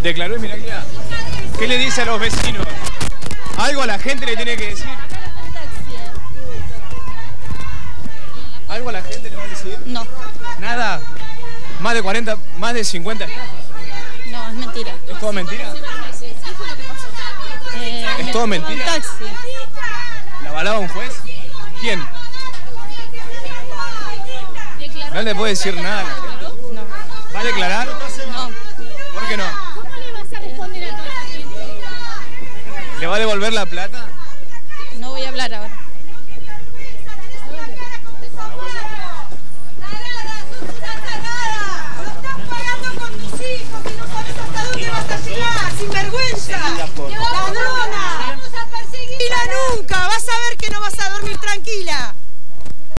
Declaró inmirabilidad. ¿Qué le dice a los vecinos? Algo a la gente le tiene que decir. ¿Algo a la gente le va a decir? No. ¿Nada? ¿Más de 40, más de 50 estafas? No, es mentira. ¿Es todo mentira? ¿Es todo mentira? Un taxi. ¿La avalaba un juez? ¿Quién? No le puede decir nada a la gente. No. ¿Va a declarar? No. ¿Por qué no? ¿Cómo le vas a responder a toda esta gente? ¿Le va a devolver la plata?